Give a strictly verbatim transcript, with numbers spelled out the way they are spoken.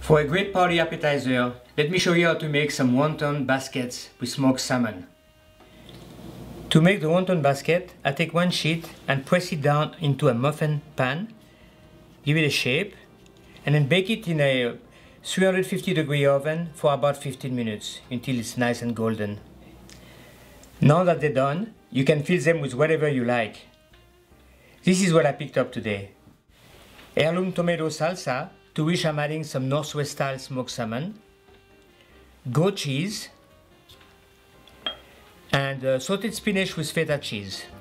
For a great party appetizer, let me show you how to make some wonton baskets with smoked salmon. To make the wonton basket, I take one sheet and press it down into a muffin pan, give it a shape, and then bake it in a three hundred fifty degree oven for about fifteen minutes until it's nice and golden. Now that they're done, you can fill them with whatever you like. This is what I picked up today. Heirloom tomato salsa, to which I'm adding some Northwest style smoked salmon, goat cheese, and uh, sauteed spinach with feta cheese.